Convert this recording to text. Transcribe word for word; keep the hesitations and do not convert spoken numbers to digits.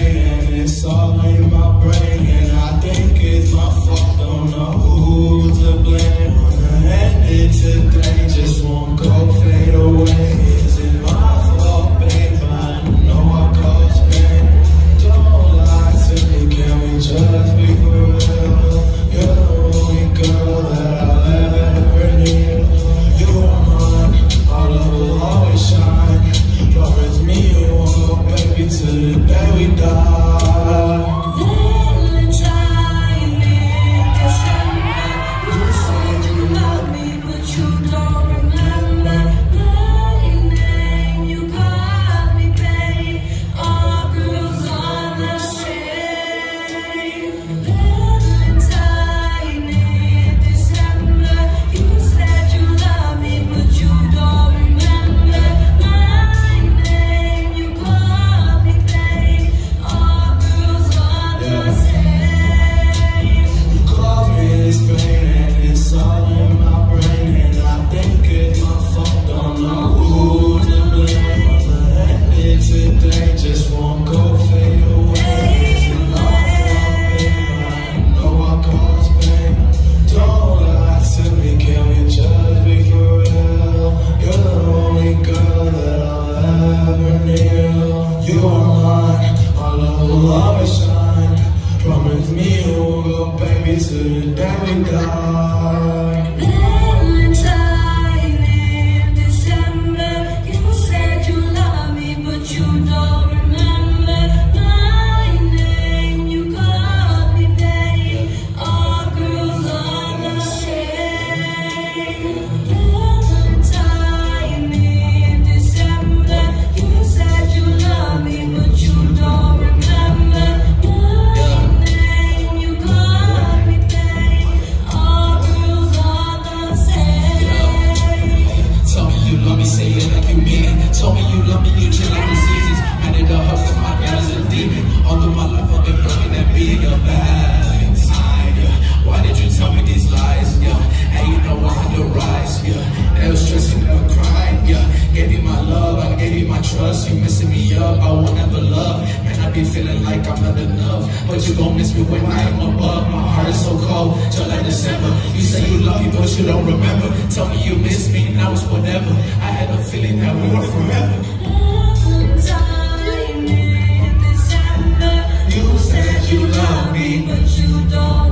pain and it's all in my brain, and I think it's my fault, don't know who to blame. Wanna end it today, just won't go fade away. Is it my fault, babe? I know I caused pain. Don't lie to me, can we just be for real? You're the only girl that I'll ever need. You are mine, our love will always shine. Promise me you won't go, baby, till the day we die. Valentine in December, you said you love me, but you don't remember my name. You got me, babe. All girls are the same. Valentine in December, you said you love me, but you don't remember my name. You got me, babe. All girls are the same. You cause me this pain and it's all in my brain, and I think it's my fault, don't know who to blame. Wanna end it today, just won't go fade away. Is it my fault, babe? I know I caused pain. Don't lie to me, can we just be for real? You're the only girl that I'll ever need. You are mine, our love will always shine. Promise me you won't go, baby, till the day we die. Valentine in December, you said you love me, but you don't remember my name. You got me, babe. All girls are the same. Valentine in December, you said you love me, but you don't remember my name. You got me, babe. All girls are the same. Tell me you love me, say it like you mean it. Tell me you love me, you chill like diseases. Handed a hug to my girl as a demon. All through my life I've been broken and being your Valentine, yeah. Why did you tell me these lies, yeah? And you know I had to rise, yeah. Never stressing, never crying, yeah. Gave you my love, I gave you my trust. You messing me up, I won't ever love. Man, I be feeling like I'm not enough, but you gon' miss me when I am above. My heart is so cold, just like December. You say you love me, but you don't remember. Tell me you miss me, now it's whatever. I had a feeling that we were forever. Valentine in December, you said you love me, but you don't